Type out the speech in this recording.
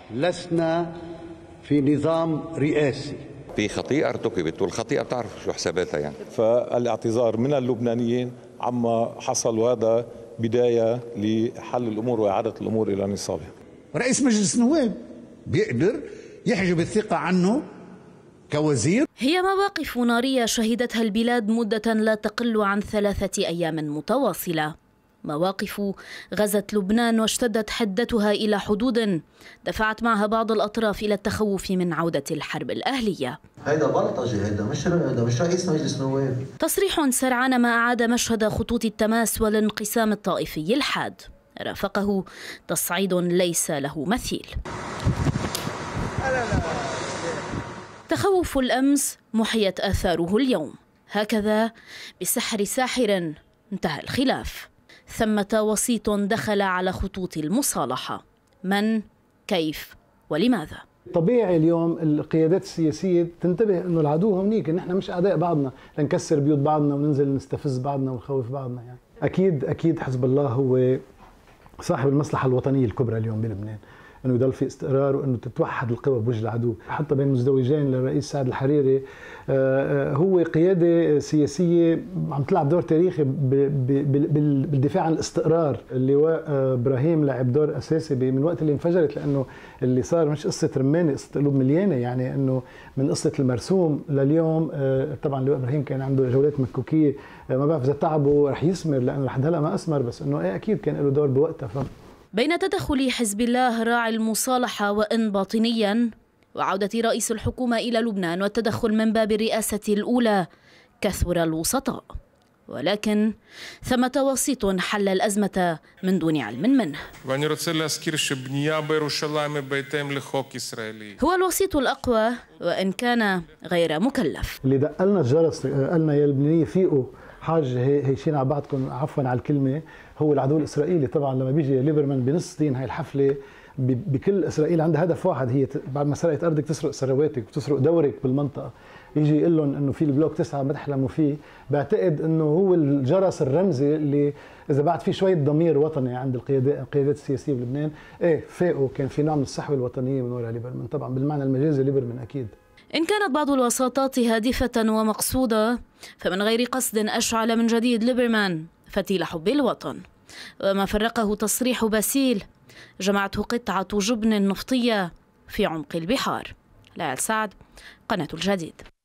لسنا في نظام رئاسي. في خطيئة ارتكبت، والخطيئة بتعرف شو حساباتها يعني. فالاعتذار من اللبنانيين عما حصل، وهذا بداية لحل الأمور وإعادة الأمور إلى نصابها. رئيس مجلس النواب بيقدر يحجب الثقة عنه كوزير. هي مواقف نارية شهدتها البلاد مدة لا تقل عن 3 أيام متواصلة، مواقف غزت لبنان واشتدت حدتها إلى حدود دفعت معها بعض الأطراف إلى التخوف من عودة الحرب الأهلية. هيدا بلطجة، هيدا مش رئيس مجلس نواب. تصريح سرعان ما أعاد مشهد خطوط التماس والانقسام الطائفي الحاد، رافقه تصعيد ليس له مثيل. تخوف الأمس محيت آثاره اليوم، هكذا بسحر ساحر انتهى الخلاف. ثمة وسيط دخل على خطوط المصالحة، من، كيف، ولماذا؟ طبيعي اليوم القيادات السياسية تنتبه انه العدو هونيك، نحن مش اعداء بعضنا لنكسر بيوت بعضنا وننزل نستفز بعضنا ونخوف بعضنا يعني. اكيد حزب الله هو صاحب المصلحة الوطنية الكبرى اليوم بلبنان، انه يضل في استقرار وانه تتوحد القوى بوجه العدو. حتى بين مزدوجين للرئيس سعد الحريري هو قياده سياسيه عم تلعب دور تاريخي بالدفاع عن الاستقرار. اللواء ابراهيم لعب دور اساسي من وقت اللي انفجرت، لانه اللي صار مش قصه رمانه، قصه قلوب مليانه، يعني انه من قصه المرسوم لليوم. طبعا اللواء ابراهيم كان عنده جولات مكوكيه، ما بعرف اذا تعبه رح يثمر لانه لحد هلا ما اثمر، بس انه اكيد كان له دور بوقتها. بين تدخل حزب الله راعي المصالحة وإن باطنيا وعودة رئيس الحكومة إلى لبنان والتدخل من باب الرئاسة الأولى، كثر الوسطاء، ولكن ثمة وسيط حل الأزمة من دون علم منه. هو الوسيط الأقوى وإن كان غير مكلف. اللي دقلنا الجرس قالنا يا لبنانيين فيقوا حاج هيشين على بعضكم، عفوا على الكلمه، هو العدو الاسرائيلي. طبعا لما بيجي ليبرمان بنص دين هاي الحفله، بكل اسرائيل عندها هدف واحد، هي بعد ما سرقت ارضك تسرق ثرواتك وتسرق دورك بالمنطقه. يجي يقول لهم انه في البلوك 9 ما تحلموا فيه. بعتقد انه هو الجرس الرمزي اللي اذا بعد في شويه ضمير وطني عند القيادات السياسيه بلبنان، فاقوا. كان في نوع من الصحوه الوطنيه من وراء ليبرمان، طبعا بالمعنى المجازي ليبرمان اكيد. إن كانت بعض الوساطات هادفة ومقصودة، فمن غير قصد أشعل من جديد ليبرمان فتيل حب الوطن. وما فرقه تصريح باسيل جمعته قطعة جبن نفطية في عمق البحار. ليال سعد، قناة الجديد.